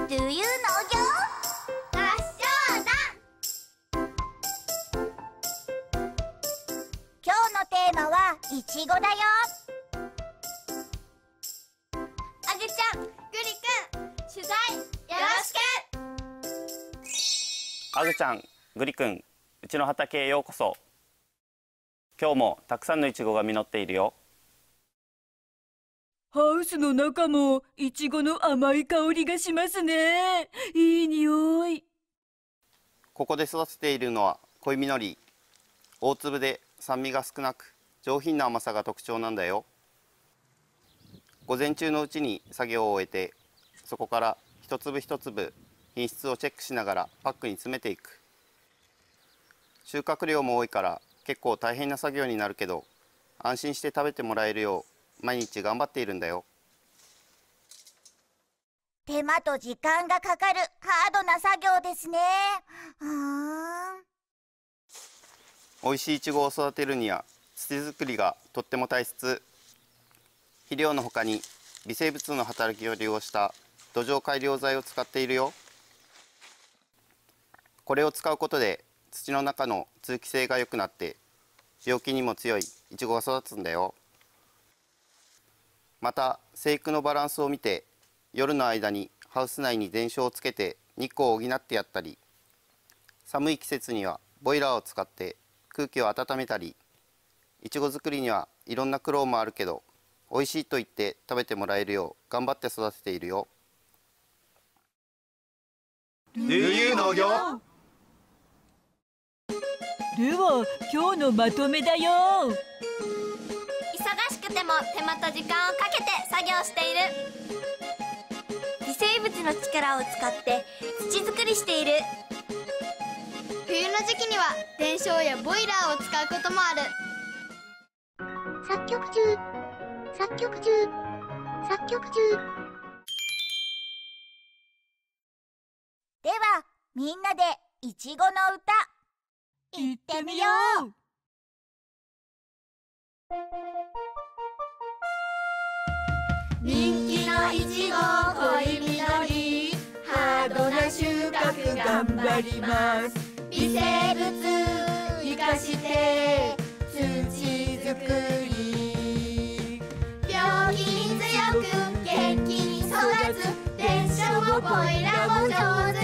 Do you 農業合唱団。今日のテーマはいちごだよ。あげちゃん、ぐりくん、取材よろしく。 あぐちゃん、ぐりくん、うちの畑へようこそ。今日もたくさんのいちごが実っているよ。 ハウスの中もいちごの甘い香りがしますね。いい匂い。 ここで育てているのは恋実り。大粒で酸味が少なく上品な甘さが特徴なんだよ。午前中のうちに作業を終えて、そこから一粒一粒品質をチェックしながらパックに詰めていく。収穫量も多いから結構大変な作業になるけど、安心して食べてもらえるよう毎日頑張っているんだよ。 手間と時間がかかるハードな作業ですね。 美味しいいちごを育てるには土作りがとっても大切。肥料のほかに微生物の働きを利用した土壌改良剤を使っているよ。これを使うことで土の中の通気性が良くなって病気にも強いいちごが育つんだよ。また生育のバランスを見て夜の間にハウス内に電床をつけて日光を補ってやったり、寒い季節にはボイラーを使って空気を温めたり、いちご作りにはいろんな苦労もあるけど、美味しいと言って食べてもらえるよう頑張って育てているよ。 Do you 農業？ では今日のまとめだよ。 忙しくても手間と時間をかけて作業している。微生物の力を使って土作りしている。 冬の時期には電床やボイラーを使うこともある。 作曲中。ではみんなでいちごの歌行ってみよう。 人気のいちご恋実り、ハードな収穫頑張ります。微生物生かして土作り、病気に強く元気に育つ電車もボイラも上手。